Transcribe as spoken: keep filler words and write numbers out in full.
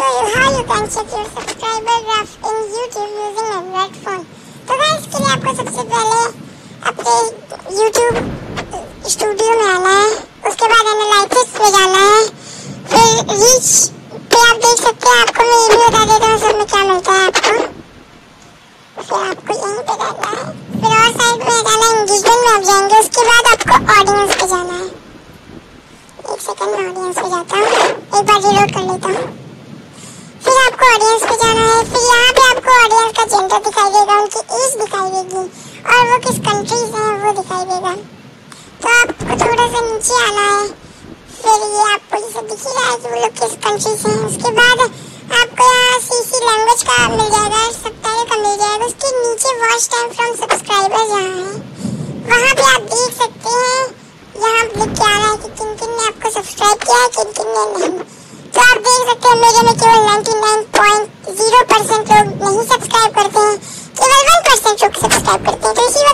show you how you can check your subscriber graph in YouTube using Android phone. तो guys इसके लिए आपको सबसे पहले अपने YouTube स्टूडियो में आना है, उसके बाद एनालिटिक्स में जाना है, फिर रीच पे आप देख सकते हैं। आपको मैं ये भी बता देता हूँ सब में क्या मिलता है आपको। फिर आपको यहीं पे जाना है, फिर और साइड में जाना है, एंगेजमेंट में आप जाएंगे, उसके बाद आपको ऑडियंस पे जाना है। एक सेकंड में ऑडियंस पे जाता हूँ, एक बार रिलोड कर लेता हूँ। फिर आपको ऑडियंस पे जाना है, फिर यहाँ पे आपको ऑडियंस का जेंडर दिखाई देगा, उनकी एज दिखाई देगी और वो किस कंट्रीज हैं वो दिखाई देगा। तो आपको थोड़ा सा नीचे आना है, फिर ये आपको जैसे दिख ही रहा है कि वो लोग किस कंट्रीज हैं। उसके बाद आपको यहाँ सीसी लैंग्वेज का मिल जाएगा, सबटाइटल का मिल जाएगा। उसके नीचे वॉच टाइम फ्रॉम सब्सक्राइबर्स यहाँ है, वहाँ पे आप देख सकते हैं। यहाँ लिख के आ रहा है कि किन किन ने आपको सब्सक्राइब किया है, किन किन ने नहीं। तो आप देख सकते हैं मेरे में केवल निन्यानवे पॉइंट ज़ीरो परसेंट लोग नहीं सब्सक्राइब करते हैं, केवल वन परसेंट लोग सब्सक्राइब करते हैं। तो इसी